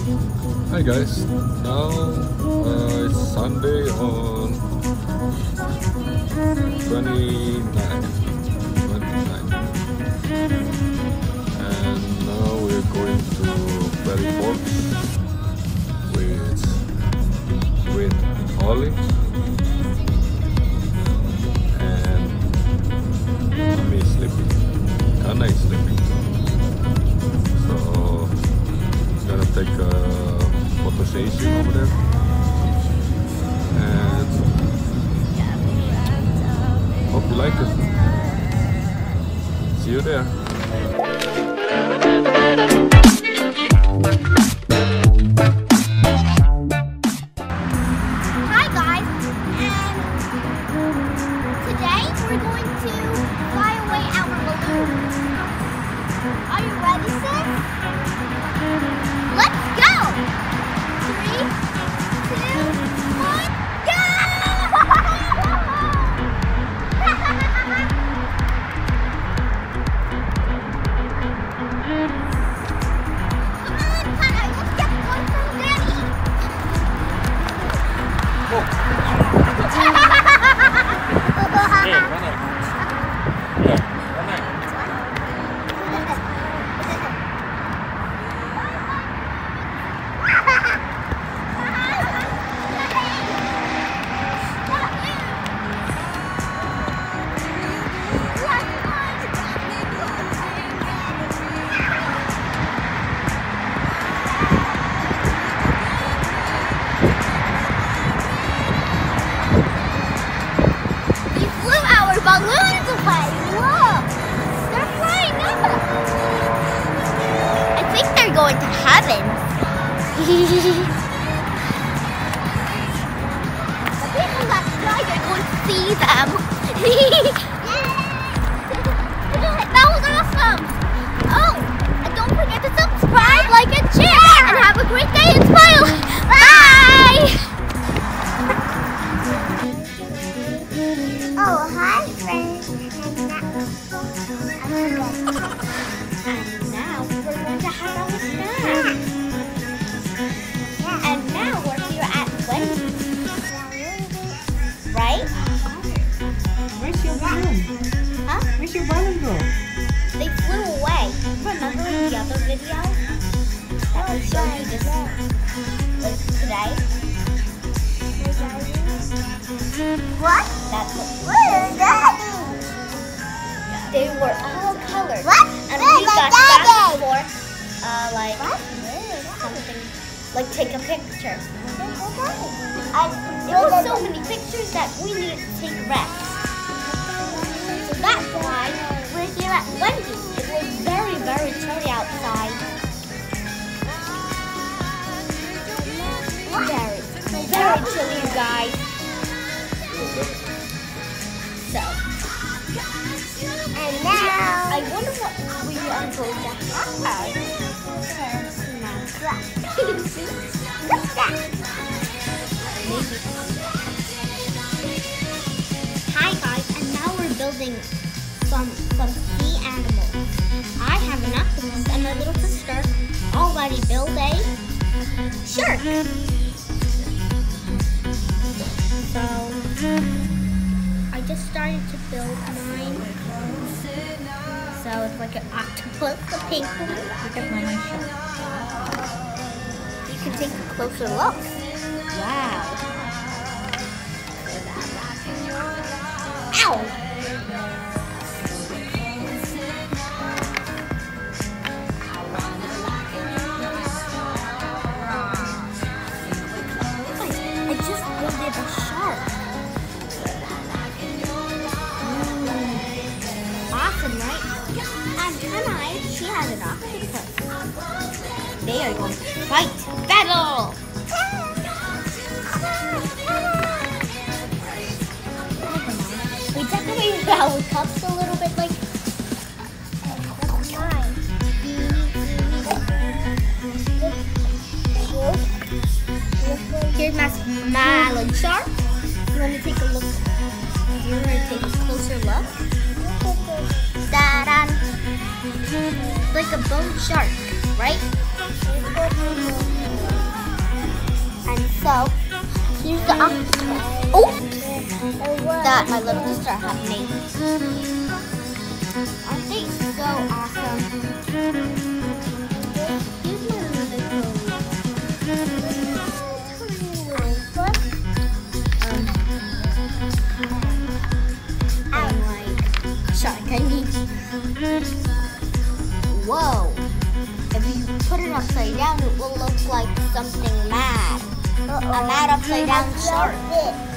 Hi guys, now it's Sunday on 29, and now we're going to Ferry Forks with Ollie and me sleeping. Anna is sleeping, so gonna take a photo session over there, and hope you like it. See you there. Hi guys, and today we're going to fly away our balloon. Are you ready, sis? Let's go! 3, 2, 1, go! Come on, Connor, let's get one from Daddy. Balloons away! Look! They're flying up! I think they're going to heaven. The people that fly are going to see them. That was awesome! Oh! And don't forget to subscribe, like, and share! And have a great day and smile! Bye! Oh, hi, friends. And now we're going to have our snack. And now we're here at Wendy's. Right? Where's your balloon? Huh? Where's your balloon go? They flew away. Remember in the other video that we showed you this like today? What? That's where's Daddy? They were all colored. What? And we got back for like something like take a picture. There were so many pictures that we needed to take rest. So that's why we're here at Wendy's. It was very, very chilly outside. Very chilly, you guys. So, and now I wonder what we are going to have. What's that? Maybe. Hi guys, and now we're building some sea animals. I have an octopus and my little sister already built a shark. So I just started to build mine. So it's like an octopus, the pink one. Look at my shark. You can take a closer look. Wow. Ow! I just built a shark. Awesome, right? And tonight, she has an octopus. They are going to fight battle! We decorated our cups a little bit like... Here's my smiling shark. You want to take a look? You want to take a closer look? Ta-da! Like a bone shark, right? that my little sister had made. Aren't they so awesome? Here's my little foot. I'm like shark. I need. Whoa! If you put it upside down, it will look like something mad. A mad upside down shark.